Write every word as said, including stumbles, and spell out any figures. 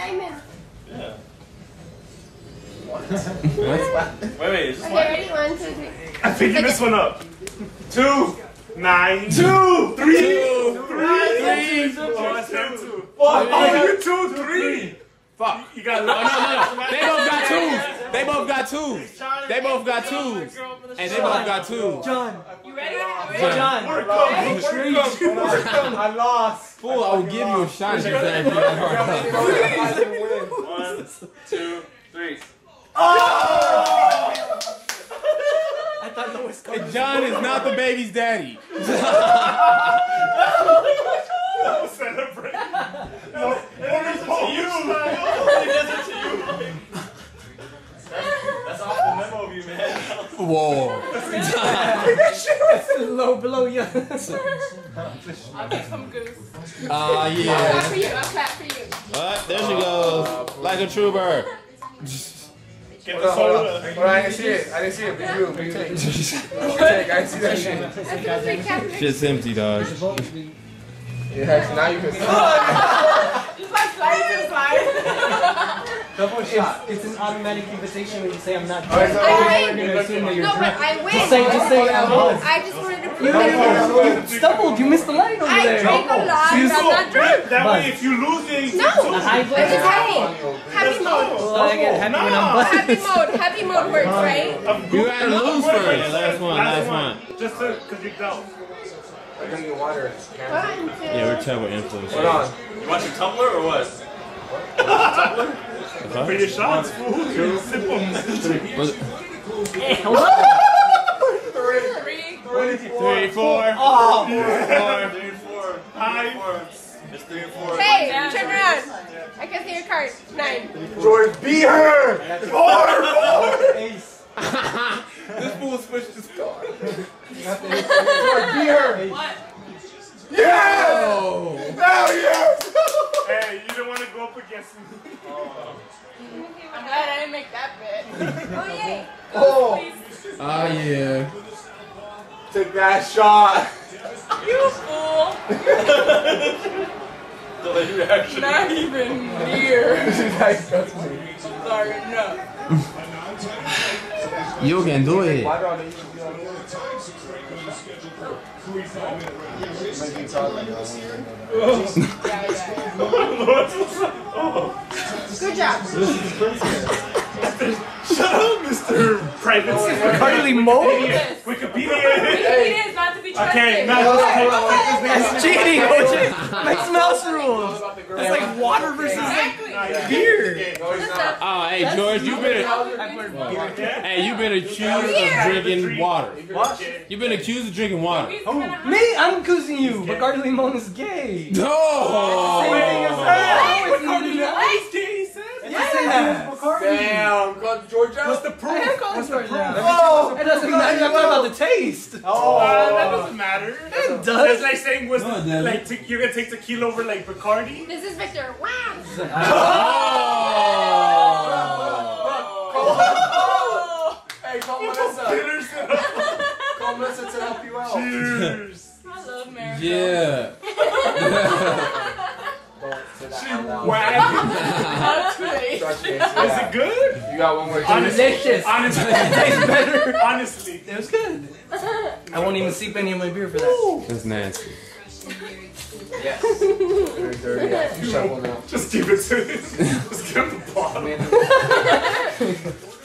Simon. Yeah. What? Wait, wait, is this Okay, one? ready? One, two, three. I'm picking this one up. Two, nine, two, three, two, three, three, two, two. Oh, you two, three. Fuck. You got Oh, no, no, no. They both got twos. They both got twos. They both got twos. And they both got twos. John. You ready? John. Work them. Work them. I lost. Fool, I will give you a shot if you say One, two, three. Oh! I thought that was coming. John is not the baby's daddy. Celebrate. No, it is to you. That's off the memo of you, man. Whoa. That shit was low below you. I'll get some goose. Ah, uh, I'll clap yeah. for you. I'll clap for you. What? There she goes. Like a true bird. Get the soda. Hold on, I didn't see it. I didn't see it. Big you, big take. Big take. I didn't see that shit. That's a free cabinet. Shit's empty, dog. Yeah, so now you can see. Just like slide to slide. Double shot. It's an automatic invitation when you say I'm not Alright, drunk. so I I'm win. gonna assume that you're No, but drunk. I win. Just say, just say I'm on. I just wanted to You, prove it. you stumbled. You missed the line over I there. drank a lot. So you I'm so, not drunk. that way, if you lose, then you No, take two. The high I'm just happy. Happy mode. Well, I get happy when I'm buzzed. Happy mode. Happy mode works, right? You gotta lose first. Last one, last one. Just because you don't. I'm gonna get water. One, two. Yeah, we're terrible influence. Hold on. You want your tumbler or what? For your shots, fool. You sip them. Hey, hold on. Three. Three, four. Oh. Four. Three and four. Five. It's three and four. Hey, turn around. I can see your card. Nine. George, beat her! Four! Four! Ace. This fool switched his card. George, beat her! What? Yes! Oh. Hell yes! Hey, you don't want to go up against me. I'm glad I didn't make that bet. Oh, yay. Oh! Ah, yeah. Took that shot. You fool. Delayed reaction. Not even near. Nice, that's me. Sorry, no. You can do it. Why do I need to be on here? Yeah, yeah. Good job. Shut up, Mister Private Secretary. Carly Mo? Wikipedia. It is not to be trusted. Okay, no. That's cheating, O J! Mickey Mouse rules! It's like water versus Exactly. beer! Oh, hey, George, you been hey, you been accused of drinking water. What? You've been accused of drinking water. Me? I'm accusing you. Bacardi Limon is gay. No. Same thing as that. What? Bacardi Limon. What? Yeah. Bacardi. Damn, got Georgia? What's the proof? What's the proof? Oh! It doesn't matter. I'm talking about the taste. Oh! Uh, that doesn't matter. It That's does. like saying, was No, it the, doesn't. like te you're gonna take tequila over like Bacardi? This is Victor. Wow. Oh! Hey, call Melissa! Bitters it up. Call Melissa to help you out. Cheers. I love America. Yeah. Don't say that She out loud. whacked. Trust me, Is yeah. it good? You got one more Honestly, Delicious. honestly, Tastes better. honestly. It was good. I won't even sip any of my beer for that. That's nasty. Yeah. Very dirty. Yeah. You shovel now. Just give it to him. Just give him the bottle. Man.